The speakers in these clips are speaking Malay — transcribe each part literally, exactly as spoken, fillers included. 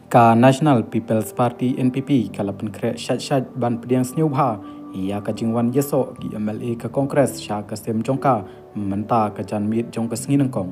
Ka National People's Party N P P kalapan kre syat-syat ban pediang senyubha ia ka jingwan yeso ki M L A ka Kongres sya ka sem jongka menta ka jan mit jong ka sengin kong.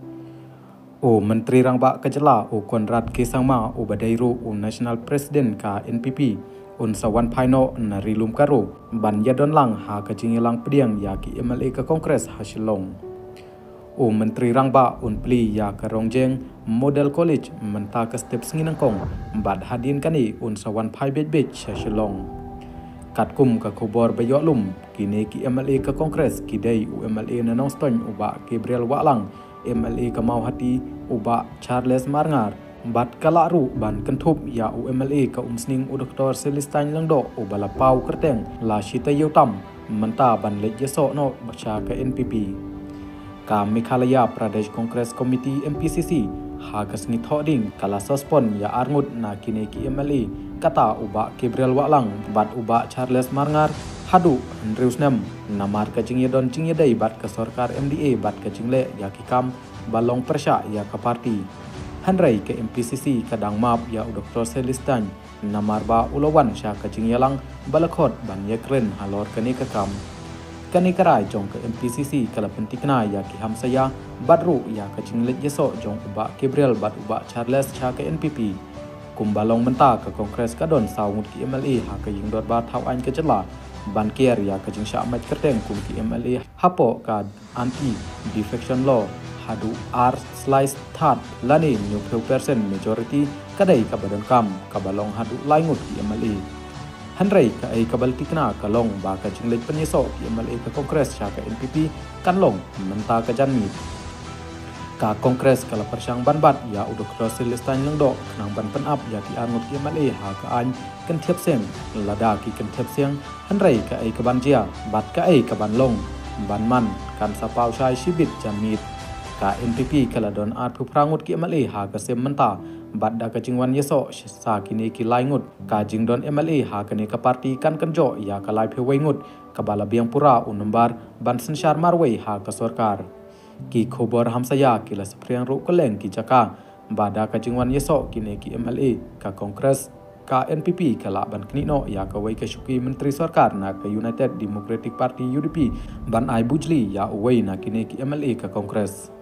O Menteri Rangba Kejela o Konrad Kesangma o Badairu o National President ka N P P un sawan paino na rilum karo ban yadon lang ha ka jingilang pediang ya ki M L A ka Kongres hasilong. O Menteri Rangba un pli ya ka rongjeng Model College menta ka step sengin kong bad hadin kani un sawan pai bet bet hasilong. Kat kum ka kubor bayok lum kini ki M L A ka Kongres kidai u M L A na nongstony uba Gabriel Waklang M L A ka mau hati uba Charles Marngar bat kalaru ban kentup ya u M L A ka umsning u Doktor Celestine Langdo u balapau kerteng la shita yotam menta ban lej yeso no baca ka N P P ka Meghalaya Pradesh Congress Committee M P C C ha ka sengi thoding kala sospon ya arngut na kini ki M L A kata uba Gabriel Waklang bat uba Charles Marngar hadu Andreusnem namar ka jingyadon jingyadai bat ka Sarkar M D A bat ka jingle ya ki kam balong persya ya ka parti hanrai ke M P C C kadang map ya u Doktor Celestine namar ba ulawan sya ka jingyalang balakhot ban yakren halor kani ka kam kani karai jong ke M P C C kala pentikna ya ki hamsaya badru ya ka jinglet yeso jong uba Gabriel bat uba Charles sya ka N P P kumbalong menta ka Kongres kadon saungut ki M L A ha ka yingdot ba thau an ke jela ban kier ya ka jing sya mat kerteng kum ki M L A hapo ka anti defection law hadu R slice third lani new person majority kadai ka badan kam kabalong hadu laingut ki M L A hanrai ka ai kabal tikna kalong ba ka jinglej penyeso ki M L A ka Kongres sya ka N P P kanlong menta ka janmi ka Kongres kala persyang banbat ya u Doktor Celestine Langdo nang ban penap ya ki angut ki M L A ha ka an kan thiep seng lada ki kan thiep seng hanrai ka ai ka ban jia bat ka ai ka ban long ban man kan sapau shai shibit jamit ka N P P kala don art pu prangut ki M L A ha ka sem menta bat da ka jingwan yeso sa kini ki laingut ka jingdon M L A ha ka ne ka parti kan kanjo ya ka lai phe wengut ka bala biang pura unumbar ban sensyar marwei ha ka Sarkar ki khobor hamsaya kila sepriang ru keleng ki jaka bada ka jingwan yeso kini ki M L A ka Kongres ka N P P kala ban knino ya ka wei ka syuki Menteri Sarkar na ka United Democratic Party U D P ban ai bujli ya wei na kini ki M L A ka Kongres